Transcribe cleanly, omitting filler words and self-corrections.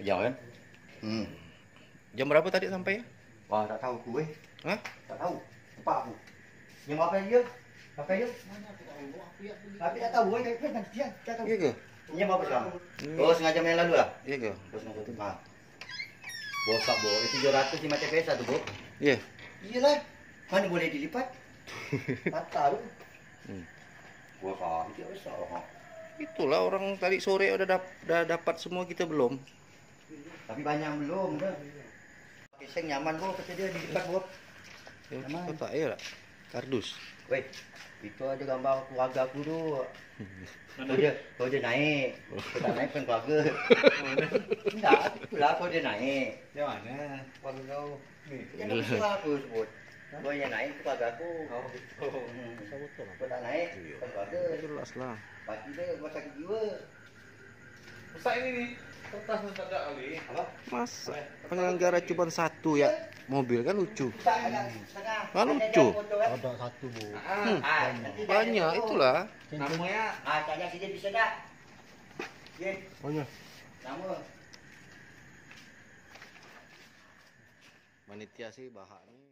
Jauh kan? Jam berapa tadi sampai? Wah, tak tahu gue. Hah? Tak tahu. Lupa aku. Jam apa dia? Apa dia? Tapi tak tahu gue kayak nanti dia. Tak tahu. Iya ke? Jam apa sekarang? Oh, setengah jam yang lalu lah. Iya ke? Oh, setengah jam. Nah. Bosak, Bo. Itu 705 TPS satu, Bo. Iya. Iyalah. Mana boleh dilipat? Tak tahu. Bosak. Dia besar. Itulah orang tadi sore udah dapat semua, kita belum. Tapi banyak belum dah. Kiseng nyaman, Bo. Kata dia dilipat, Bo. Ya, Nyaman. tak ya lah. Kardus. Weh, itu ada gambar keluarga aku tu. Kau dia naik. Kau tak naik kan keluarga. Enggak, itulah kau dia naik. Yang mana? Keluarga kau. Yang nak aku sebut. Kau yang naik tu keluarga aku. Kau tak naik kan keluarga. Jelas lah. Pasti dia rumah sakit jiwa. Besar ini nih. Kertas tak ada kali. Apa? Masa penyelenggara cuma satu ya mobil, kan lucu. Setengah. Kan lucu. Ada satu, Bu. Banyak itulah. Namanya Tanya sini bisa tak? Ye, banyak. nama. Panitia sih bahaknya.